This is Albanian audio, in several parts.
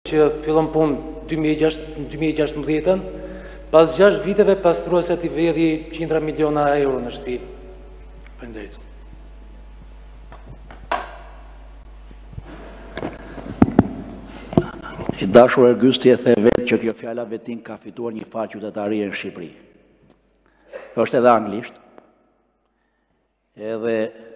që fillon punë 2016, pas 6 viteve pastruese t'i vedhi qindra miliona euro në shtëpi. Faleminderit. I dashur Ergysti e the vetë që kjo fjala vetin ka fituar një faqe qytetarie në Shqipëri. Është edhe anglisht. Edhe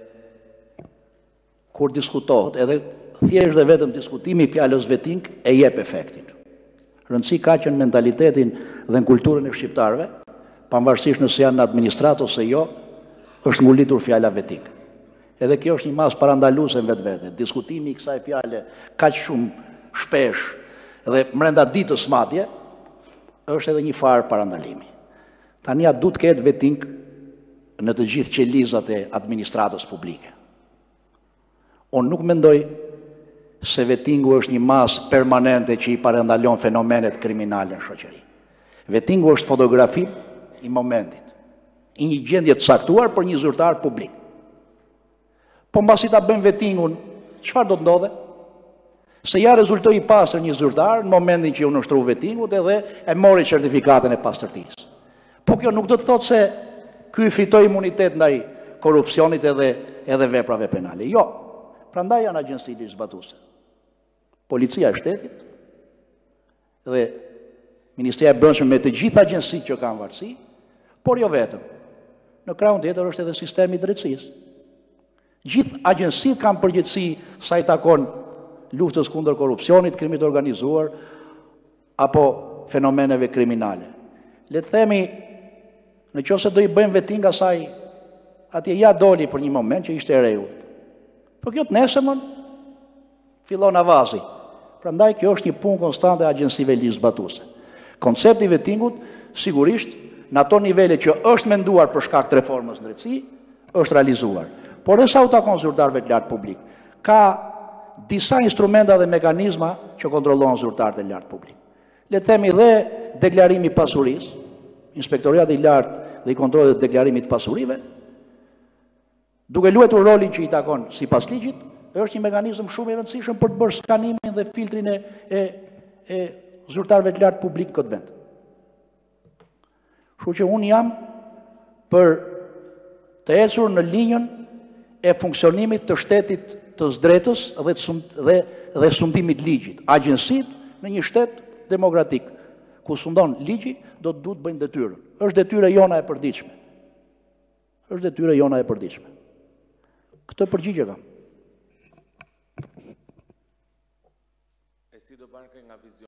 kur diskutohet, edhe thjesht dhe vetëm diskutimi i fjalës vetink e jep efektin. Rëndësi ka që në mentalitetin dhe në kulturën e shqiptarëve, pavarësisht nëse janë në administrat ose jo, është ngulitur fjala vetink. Edhe kjo është një mas parandaluese në vetvete. Diskutimi i kësaj fjale kaq shumë shpesh dhe brenda ditës madje është edhe një farë parandalimi. Tani a duhet ketë vetink në të gjithë qelizat e administratës publike. Unë nuk mendoj se vetingu është një mas permanente që i parandalon fenomenet kriminale në shoqëri. Vetingu është fotografi i momentit, i një gjendje të caktuar për një zyrtar publik. Po mbasi ta bëjmë vetingun, çfarë do të ndodhe? Se ja rezultoi i pastër një zyrtar në momentin që u nështru vetingut edhe e mori certifikatën e pastërtisë. Po kjo nuk do të thotë se ky fitoi imunitet ndaj korrupsionit edhe veprave penale. Jo. Prandaj janë agjenci ligjzbatuese. Policia e shtetit dhe Ministria e Brendshme me të gjitha agjencitë që kanë varësi, por jo vetëm. Në krahun tjetër është edhe sistemi i drejtësisë. Gjithë agjencitë kanë përgjegjësi sa i takon luftës kundër korrupsionit, krimit të organizuar apo fenomeneve kriminale. Le të themi, nëse do i bëjmë veting asaj, atje ja doli për një moment që ishte e rregullt. Por kjo të nesërmën fillon avazi. Prandaj kjo është një punë konstante e agjencive ligjzbatuese. Koncepti i vetingut sigurisht në ato nivele që është menduar për shkak të reformës në drejtësi, është realizuar. Por e sa u takon zyrtarëve të lartë publik, ka disa instrumenta dhe mekanizma që kontrollojnë zyrtarët e lartë publik. Le të themi dhe deklarimi i pasurisë, Inspektorati i lartë dhe i kontrollit të deklarimit të pasurive, duke luajtur rolin që i takon sipas ligjit, është një mekanizëm shumë i rëndësishëm për të bërë skanimin dhe filtrin e zyrtarëve të lartë publik në këtë vend. Kështu që unë jam për të ecur në linjën e funksionimit të shtetit të drejtës dhe sundimit ligjit. Agjencitë në një shtet demokratik, ku sundon ligji, do të duhet bëjnë detyrën. Është detyra jona e përditshme. Është detyra jona e përditshme. Këtë përgjigje kam.